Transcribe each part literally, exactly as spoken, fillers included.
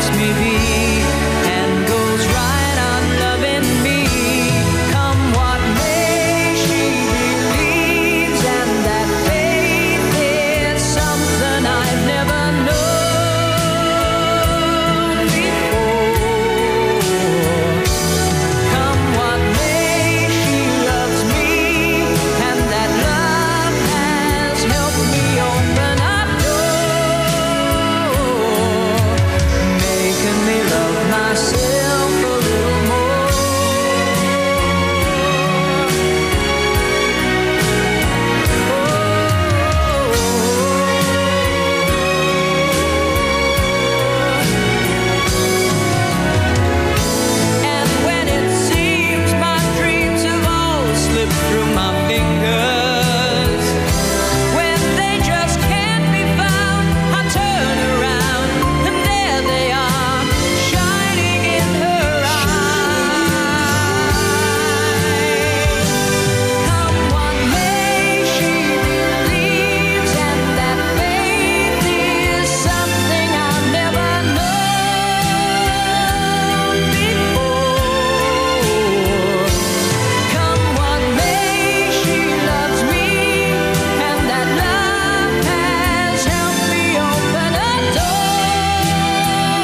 me be and goes right on loving me. Come what may, she believes, and that faith is something I've never known before. Come what may, she loves me, and that love has helped me open up doors, making me love myself a little more. And when it seems my dreams have all slipped through my fingers, when they just can't be found, I turn around and there they are, shining in her eyes. Come what may, she believes, and that faith is something I've never known before. Come what may, she loves me, and that love has helped me open a door,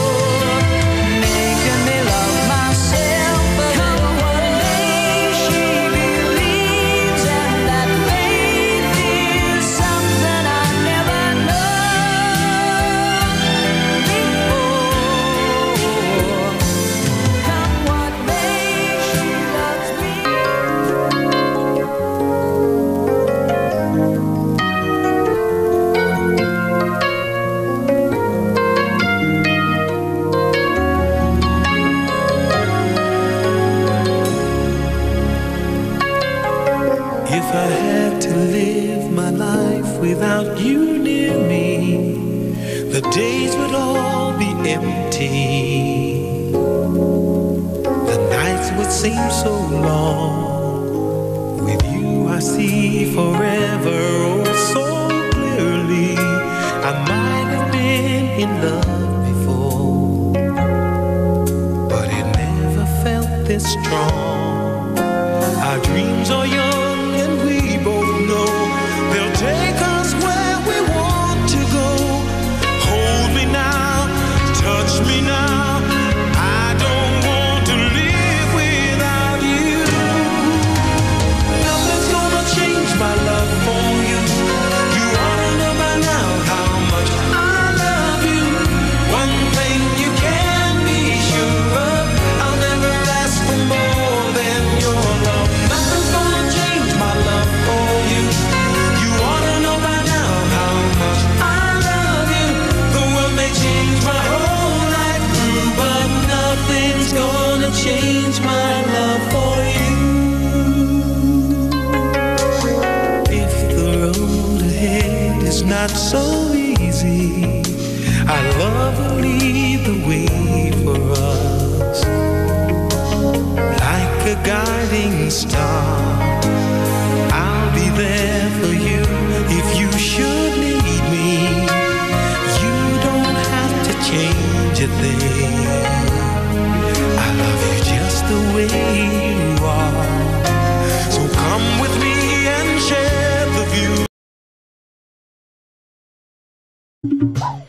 making me love myself a little more. She believes, and that faith is something I've never known before. Come what may, she loves me. If I had to live my life without you near me, the days would all be empty. The nights would seem so long. With you I see forever oh so clearly. I might have been in love before, but it never felt this strong. Our dreams are young and we both know they'll take us where we want to go. Hold me now, touch me now. I don't want to live without you. Nothing's gonna change my love for you. You ought to know by now how much I love you. One thing you can be sure of, I'll never ask for more than your love. Nothing's gonna change my love for you. You ought to know by now how much I love you. The world may change my whole life through, but nothing's gonna change my love for you. If the road ahead is not so easy, our love will lead the way for us. Like a guiding star, I'll be there for you if you should need me. You don't have to change a thing. I love you just the way you are. So come with me and share the view.